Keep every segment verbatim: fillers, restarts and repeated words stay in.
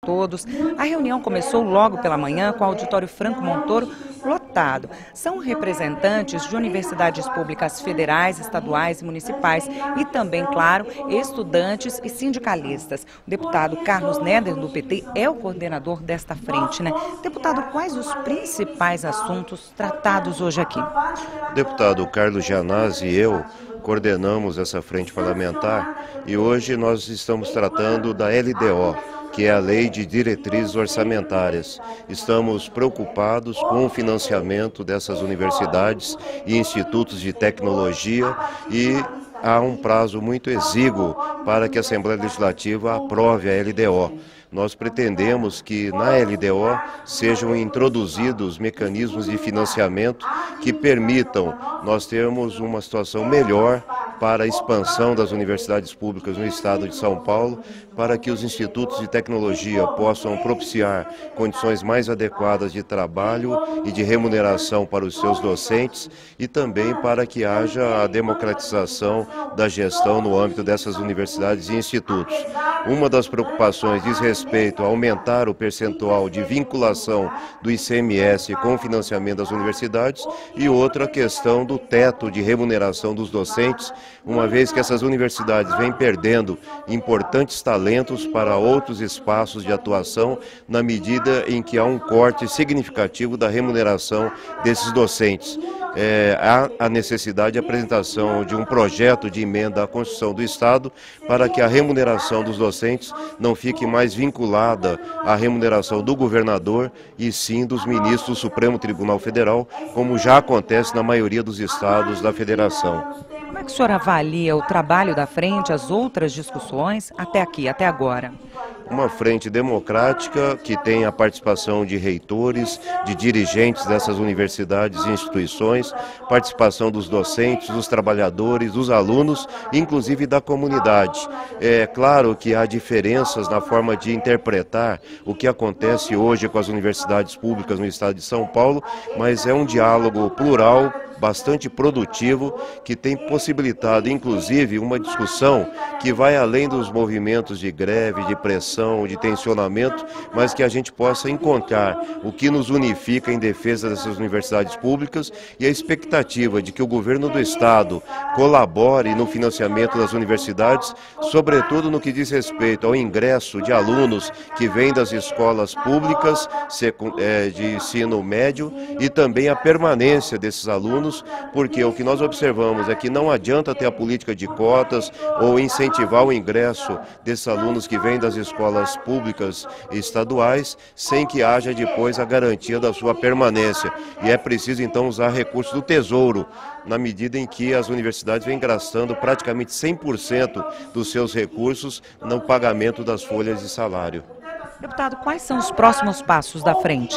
todos. A reunião começou logo pela manhã com o auditório Franco Montoro lotado. São representantes de universidades públicas federais, estaduais e municipais e também, claro, estudantes e sindicalistas. O deputado Carlos Neder, do P T, é o coordenador desta frente, né? Deputado, quais os principais assuntos tratados hoje aqui? Deputado Carlos Gianazzi e eu coordenamos essa frente parlamentar e hoje nós estamos tratando da L D O, que é a Lei de Diretrizes Orçamentárias. Estamos preocupados com o financiamento dessas universidades e institutos de tecnologia e há um prazo muito exíguo para que a Assembleia Legislativa aprove a L D O. Nós pretendemos que na L D O sejam introduzidos mecanismos de financiamento que permitam nós termos uma situação melhor para a expansão das universidades públicas no estado de São Paulo, para que os institutos de tecnologia possam propiciar condições mais adequadas de trabalho e de remuneração para os seus docentes e também para que haja a democratização da gestão no âmbito dessas universidades e institutos. Uma das preocupações diz respeito a aumentar o percentual de vinculação do I C M S com o financiamento das universidades e outra a questão do teto de remuneração dos docentes, uma vez que essas universidades vêm perdendo importantes talentos para outros espaços de atuação na medida em que há um corte significativo da remuneração desses docentes. É, há a necessidade de apresentação de um projeto de emenda à Constituição do Estado para que a remuneração dos docentes não fique mais vinculada à remuneração do governador e sim dos ministros do Supremo Tribunal Federal, como já acontece na maioria dos estados da federação. Como é que o senhor avalia o trabalho da frente, as outras discussões até aqui, até agora? Uma frente democrática que tem a participação de reitores, de dirigentes dessas universidades e instituições, participação dos docentes, dos trabalhadores, dos alunos, inclusive da comunidade. É claro que há diferenças na forma de interpretar o que acontece hoje com as universidades públicas no estado de São Paulo, mas é um diálogo plural, bastante produtivo, que tem possibilitado, inclusive, uma discussão que vai além dos movimentos de greve, de pressão, de tensionamento, mas que a gente possa encontrar o que nos unifica em defesa dessas universidades públicas e a expectativa de que o governo do Estado colabore no financiamento das universidades, sobretudo no que diz respeito ao ingresso de alunos que vêm das escolas públicas de ensino médio e também a permanência desses alunos, porque o que nós observamos é que não adianta ter a política de cotas ou incentivar o ingresso desses alunos que vêm das escolas públicas e estaduais sem que haja depois a garantia da sua permanência. E é preciso então usar recursos do Tesouro, na medida em que as universidades vêm gastando praticamente cem por cento dos seus recursos no pagamento das folhas de salário. Deputado, quais são os próximos passos da frente?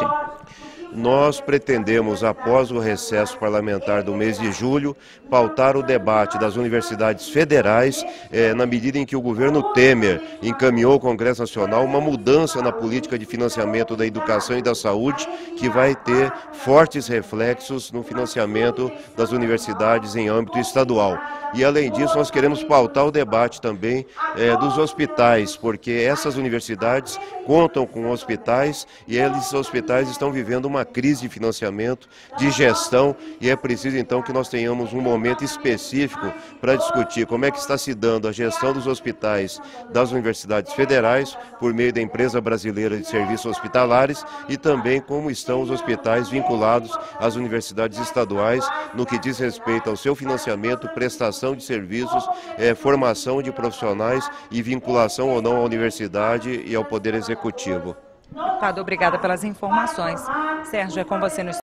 Nós pretendemos, após o recesso parlamentar do mês de julho, pautar o debate das universidades federais, eh, na medida em que o governo Temer encaminhou ao Congresso Nacional uma mudança na política de financiamento da educação e da saúde, que vai ter fortes reflexos no financiamento das universidades em âmbito estadual. E, além disso, nós queremos pautar o debate também eh, dos hospitais, porque essas universidades contam com hospitais e esses hospitais estão vivendo uma crise de financiamento, de gestão, e é preciso então que nós tenhamos um momento específico para discutir como é que está se dando a gestão dos hospitais das universidades federais por meio da Empresa Brasileira de Serviços Hospitalares e também como estão os hospitais vinculados às universidades estaduais no que diz respeito ao seu financiamento, prestação de serviços, eh, formação de profissionais e vinculação ou não à universidade e ao Poder Executivo. Deputado, obrigada pelas informações. Sérgio, é com você no